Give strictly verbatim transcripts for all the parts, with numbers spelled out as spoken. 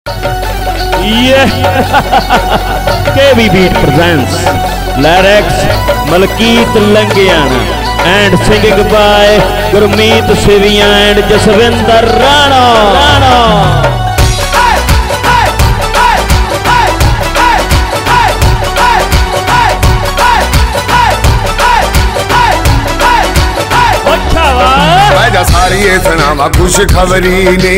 KV beat presents lyrics Malkit Langiana and singing by Gurmeet Siviya and Jaswinder Rana. Rana. सारी सुनावा खुश खबरी ने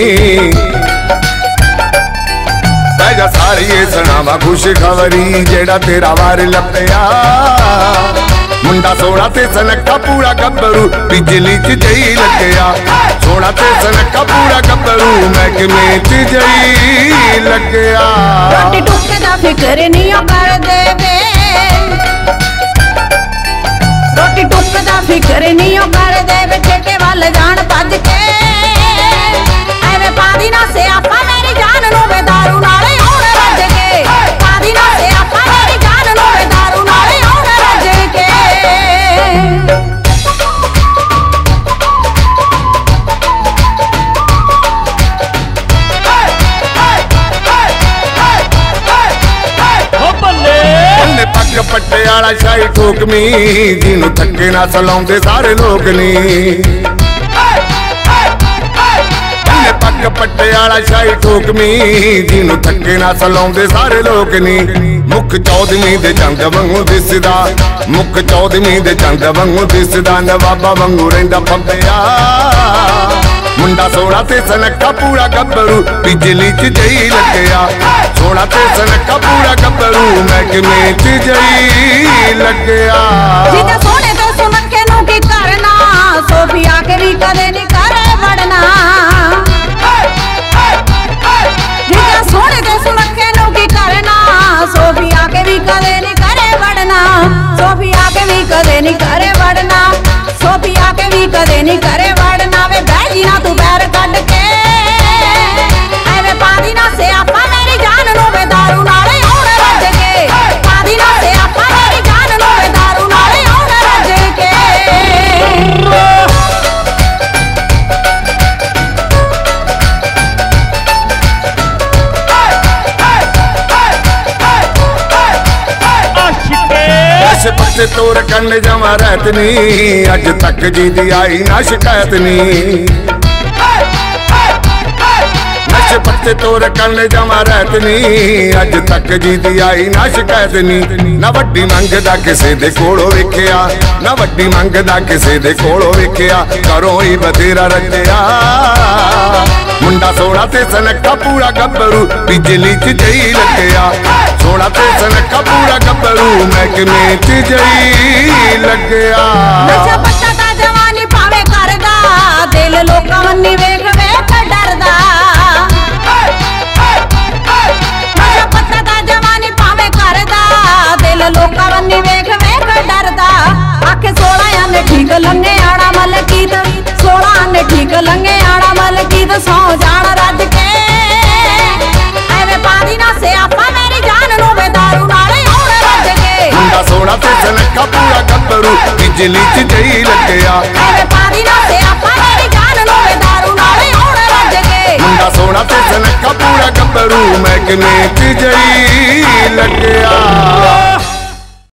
बैजा सारी सुनावा खुश खबरी जेड़ा तेरा वार लपया मुंडा सोना ते सनका पूरा गब्बरू बिजली च जई लगया सोना ते सनका पूरा गब्बरू महकमे च जई लगया रोटी टुके दा फिकर नहीं कर देवे रोटी टुके दा फिकर नहीं कर देवे ठेके वाल जान भज के एवें पादी ना से आपा मेरी जान नु वे दारू नाले होण रज के पादी ना से आपा मेरी जान नु वे दारू नाले होण रज के पग पट्टे आला शाही ठोकमी जिन्नू थके ना सलाउंदे सारे लोग नी पग पट्टे आला शाही ठोकमी जिन्नू थके ना सलाउंदे सारे लोग नी मुख चौदवी दे चंद वांगू दिसदा मुख चौदवी दे चंद वांगू दिसदा नवाबा वांगू रहिंदा फब्बिया मुंडा सोना ते सनका पूरा गब्बरू बिजली च जई लगया सोना ते सनका पूरा गब्बरू महकमे च जई लगया जिते सोने तो सुनके नु की करना सोफिया के भी कदे नहीं करे वड़ना जिते सोने तो सुनके नु की करना सोफिया के भी कदे नहीं करे वड़ना सोफिया के भी कदे नहीं करे वड़ना सोफिया के भी कदे नहीं करे वड़ना वे बैजी ना तू पैर कट के एवे पादी ना से आपा मेरी जान नु वे दारू नाले होण रज के पादी ना से आपा मेरी जान नु वे दारू नाले होण रज के नशे पत्ते तोर करने जमा रहत नी अज तक जी दी आई ना शिकायत नी नशे पत्ते तोर करने जमा रहत नी अज तक जी दी आई ना शिकायत नी ना वड्डी मंगदा किसे दे कोलों वेखिया ना वड्डी मंगदा किसे दे कोलों वेखिया घरों ही बथेरा रखया मुंडा सोना ते सनका पूरा गब्बरू बिजली च जई लगया सोना ते सनका पूरा गब्बरू महकमे च जई लगया नशा पत्ता दा जवानी भावे करदा दिल लोकां वन्नी वेख वेख डरदा नशा पत्ता दा जवानी भावे करदा दिल लोकां वन्नी वेख वेख डरदा आखे सोलह ने ठीक लंगे आड़ा मलकीत सोलह ने ठीक लंगे आड़ा मलकीत सौ जान रज के एवे पादी ना से आपा मेरी जान नु वे दारू नाले होण रज के मुंडा सोना ते सनका पूरा गब्बरू बिजली च जई लगया एवे पादी ना से आपा मेरी जान नु वे दारू नाले होण रज के मुंडा सोना ते सनका पूरा गब्बरू महकमे च जई लगया।